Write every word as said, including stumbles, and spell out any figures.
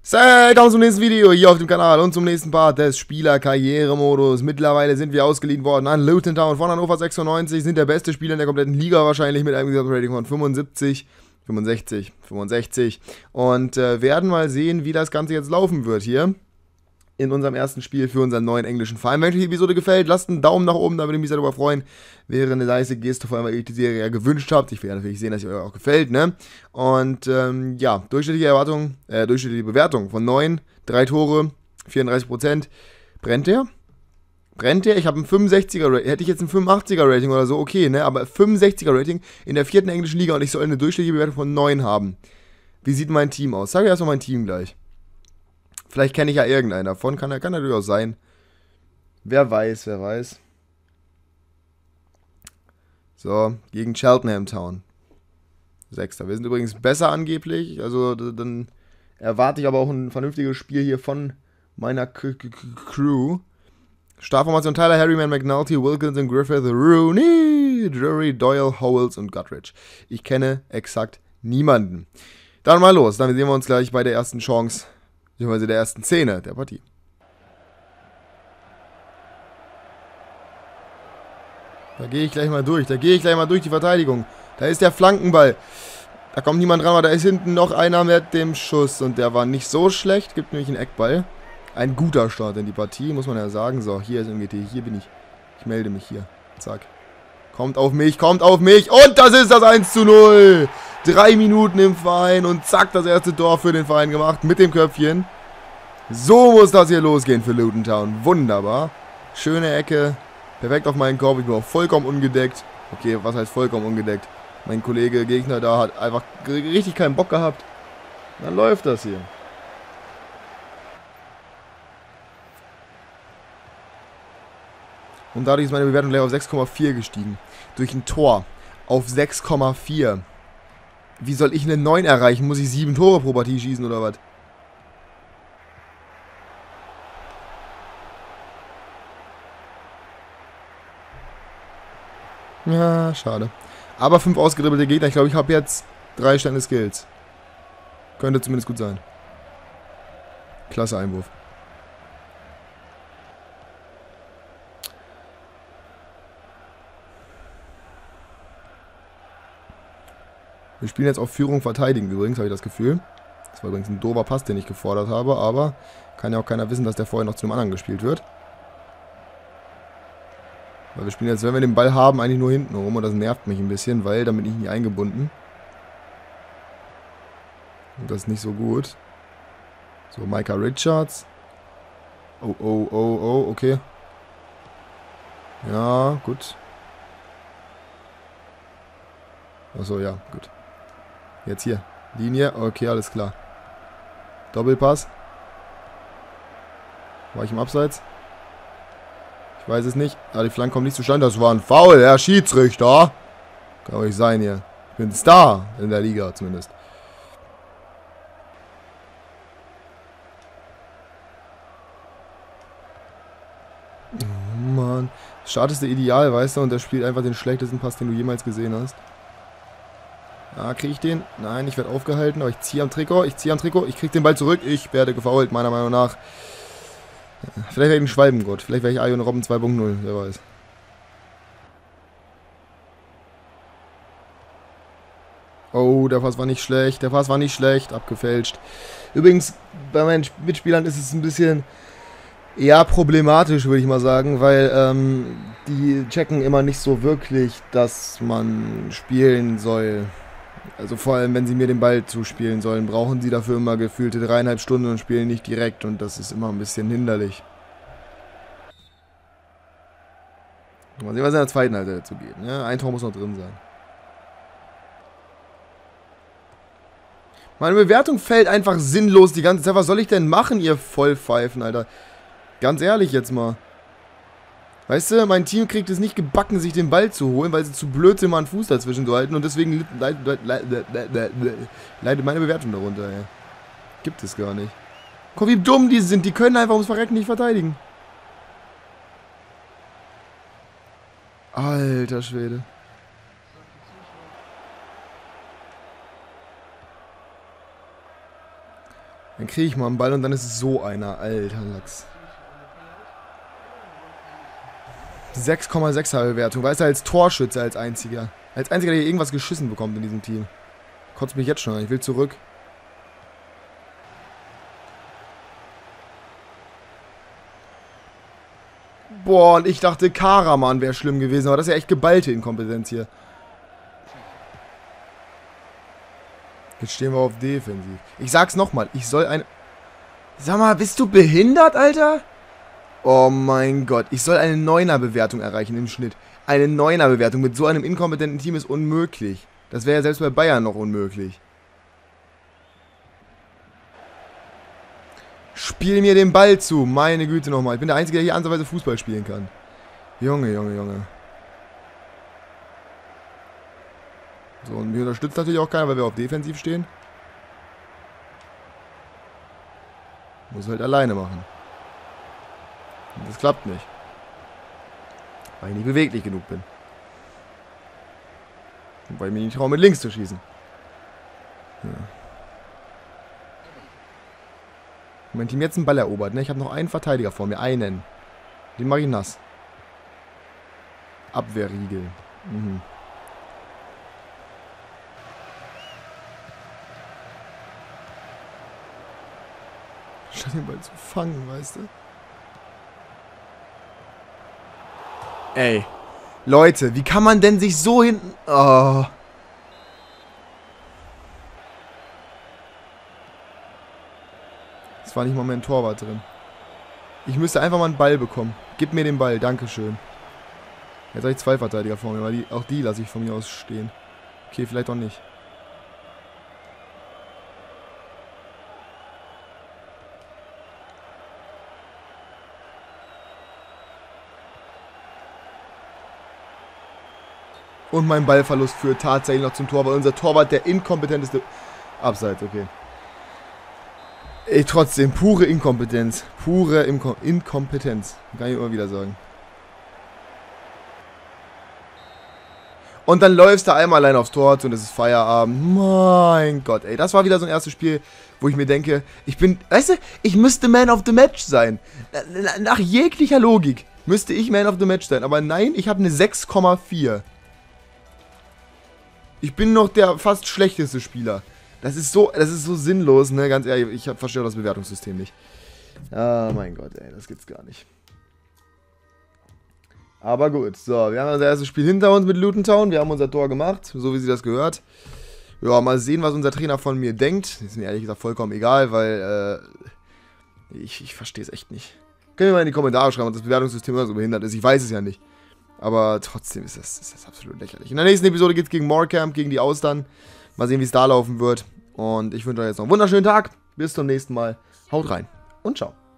Willkommen zum nächsten Video hier auf dem Kanal und zum nächsten Part des Spieler-Karriere-Modus. Mittlerweile sind wir ausgeliehen worden an Luton Town von Hannover sechsundneunzig, sind der beste Spieler in der kompletten Liga wahrscheinlich mit einem Gesamtrating von fünfundsiebzig, fünfundsechzig, fünfundsechzig und äh, werden mal sehen, wie das Ganze jetzt laufen wird hier in unserem ersten Spiel für unseren neuen englischen Verein. Wenn euch die Episode gefällt, lasst einen Daumen nach oben, da würde ich mich sehr darüber freuen. Wäre eine leise Geste, vor allem weil ihr die Serie ja gewünscht habt. Ich will ja natürlich sehen, dass ihr euch auch gefällt, ne? Und ähm, ja, durchschnittliche Erwartung, äh, durchschnittliche Bewertung von neun, drei Tore, vierunddreißig Prozent. Brennt der? Brennt der? Ich habe ein fünfundsechziger Rating. Hätte ich jetzt ein fünfundachtziger Rating oder so, okay, ne? Aber fünfundsechziger Rating in der vierten englischen Liga und ich soll eine durchschnittliche Bewertung von neun haben. Wie sieht mein Team aus? Sag ich erstmal mein Team gleich. Vielleicht kenne ich ja irgendeinen davon, kann, kann natürlich auch sein. Wer weiß, wer weiß. So, gegen Cheltenham Town. Sechster. Wir sind übrigens besser angeblich, also dann erwarte ich aber auch ein vernünftiges Spiel hier von meiner K K Crew. Startformation: Tyler, Harryman, McNulty, Wilkinson, Griffith, Rooney, Drury, Doyle, Howells und Guttridge. Ich kenne exakt niemanden. Dann mal los, dann sehen wir uns gleich bei der ersten Chance, beziehungsweise der ersten Szene der Partie. Da gehe ich gleich mal durch, da gehe ich gleich mal durch die Verteidigung. Da ist der Flankenball. Da kommt niemand dran, aber da ist hinten noch einer mit dem Schuss. Und der war nicht so schlecht, gibt nämlich einen Eckball. Ein guter Start in die Partie, muss man ja sagen. So, hier ist M G T, hier bin ich. Ich melde mich hier. Zack. Kommt auf mich, kommt auf mich. Und das ist das eins zu null. Drei Minuten im Verein und zack, das erste Tor für den Verein gemacht mit dem Köpfchen. So muss das hier losgehen für Luton Town. Wunderbar. Schöne Ecke. Perfekt auf meinen Korb. Ich bin auch vollkommen ungedeckt. Okay, was heißt vollkommen ungedeckt? Mein Kollege Gegner da hat einfach richtig keinen Bock gehabt. Dann läuft das hier. Und dadurch ist meine Bewertung gleich auf sechs Komma vier gestiegen. Durch ein Tor auf sechs Komma vier. Wie soll ich eine neun erreichen? Muss ich sieben Tore pro Partie schießen oder was? Ja, schade. Aber fünf ausgedribbelte Gegner. Ich glaube, ich habe jetzt drei Sterne Skills. Könnte zumindest gut sein. Klasse Einwurf. Wir spielen jetzt auf Führung verteidigen übrigens, habe ich das Gefühl. Das war übrigens ein doofer Pass, den ich gefordert habe, aber kann ja auch keiner wissen, dass der vorher noch zu einem anderen gespielt wird. Weil wir spielen jetzt, wenn wir den Ball haben, eigentlich nur hinten rum und das nervt mich ein bisschen, weil damit bin ich nicht eingebunden. Und das ist nicht so gut. So, Micah Richards. Oh, oh, oh, oh, okay. Ja, gut. Achso, ja, gut. Jetzt hier. Linie. Okay, alles klar. Doppelpass. War ich im Abseits? Ich weiß es nicht. Ah, die Flanke kommt nicht zustande. Das war ein Foul, Herr Schiedsrichter. Kann doch nicht sein hier. Ich bin Star in der Liga zumindest. Oh Mann. Start ist der Ideal, weißt du, und der spielt einfach den schlechtesten Pass, den du jemals gesehen hast. Ah, kriege ich den? Nein, ich werde aufgehalten, aber ich ziehe am Trikot, ich ziehe am Trikot, ich kriege den Ball zurück, ich werde gefoult, meiner Meinung nach. Vielleicht werde ich ein Schwalbengott, vielleicht werde ich Arjen Robben zwei Punkt null, wer weiß. Oh, der Pass war nicht schlecht, der Pass war nicht schlecht, abgefälscht. Übrigens, bei meinen Mitspielern ist es ein bisschen, ja, problematisch, würde ich mal sagen, weil ähm, die checken immer nicht so wirklich, dass man spielen soll. Also vor allem, wenn sie mir den Ball zuspielen sollen, brauchen sie dafür immer gefühlte dreieinhalb Stunden und spielen nicht direkt und das ist immer ein bisschen hinderlich. Mal sehen, was in der zweiten Halbzeit dazu geht. Ne? Ein Tor muss noch drin sein. Meine Bewertung fällt einfach sinnlos die ganze Zeit. Was soll ich denn machen, ihr Vollpfeifen, Alter? Ganz ehrlich jetzt mal. Weißt du, mein Team kriegt es nicht gebacken, sich den Ball zu holen, weil sie zu blöd sind, mal einen Fuß dazwischen zu halten. Und deswegen leidet meine Bewertung darunter, ey. Gibt es gar nicht. Guck, wie dumm die sind. Die können einfach ums Verrecken nicht verteidigen. Alter Schwede. Dann kriege ich mal einen Ball und dann ist es so einer. Alter Lachs. sechs Komma sechser Bewertung. Weil es als Torschütze als einziger. Als einziger, der hier irgendwas geschissen bekommt in diesem Team. Kotzt mich jetzt schon an. Ich will zurück. Boah, und ich dachte, Karaman wäre schlimm gewesen. Aber das ist ja echt geballte Inkompetenz hier. Jetzt stehen wir auf Defensiv. Ich sag's nochmal. Ich soll eine... Sag mal, bist du behindert, Alter? Oh mein Gott. Ich soll eine Neuner-Bewertung erreichen im Schnitt. Eine Neuner-Bewertung mit so einem inkompetenten Team ist unmöglich. Das wäre ja selbst bei Bayern noch unmöglich. Spiel mir den Ball zu. Meine Güte nochmal. Ich bin der Einzige, der hier ansatzweise Fußball spielen kann. Junge, Junge, Junge. So, und mir unterstützt natürlich auch keiner, weil wir auf Defensiv stehen. Muss halt alleine machen. Und das klappt nicht. Weil ich nicht beweglich genug bin. Und weil ich mir nicht traue, mit links zu schießen. Ja. Mein Team jetzt einen Ball erobert, ne? Ich habe noch einen Verteidiger vor mir. Einen. Den mache ich nass. Abwehrriegel. Mhm. Statt den Ball zu fangen, weißt du? Ey. Leute, wie kann man denn sich so hinten... Oh. Es war nicht mal mein Torwart drin. Ich müsste einfach mal einen Ball bekommen. Gib mir den Ball, dankeschön. Jetzt habe ich zwei Verteidiger vor mir, weil die, auch die lasse ich von mir aus stehen. Okay, vielleicht auch nicht. Und mein Ballverlust führt tatsächlich noch zum Tor, weil unser Torwart der inkompetenteste... Abseits, okay. Ey, trotzdem, pure Inkompetenz. Pure Inko Inkompetenz. Kann ich immer wieder sagen. Und dann läufst du einmal allein aufs Tor zu und es ist Feierabend. Mein Gott, ey. Das war wieder so ein erstes Spiel, wo ich mir denke, ich bin... Weißt du, ich müsste Man of the Match sein. Nach jeglicher Logik müsste ich Man of the Match sein. Aber nein, ich habe eine sechs Komma vier. Ich bin noch der fast schlechteste Spieler. Das ist so, das ist so sinnlos, ne? Ganz ehrlich, ich verstehe das Bewertungssystem nicht. Ah, mein Gott, ey, das gibt's gar nicht. Aber gut, so, wir haben das erste Spiel hinter uns mit Luton Town. Wir haben unser Tor gemacht, so wie sie das gehört. Ja, mal sehen, was unser Trainer von mir denkt. Ist mir ehrlich gesagt vollkommen egal, weil, äh, ich, ich verstehe es echt nicht. Könnt ihr mal in die Kommentare schreiben, ob das Bewertungssystem immer so behindert ist. Ich weiß es ja nicht. Aber trotzdem ist das, ist das absolut lächerlich. In der nächsten Episode geht es gegen Morecambe, gegen die Austern. Mal sehen, wie es da laufen wird. Und ich wünsche euch jetzt noch einen wunderschönen Tag. Bis zum nächsten Mal. Haut rein und ciao.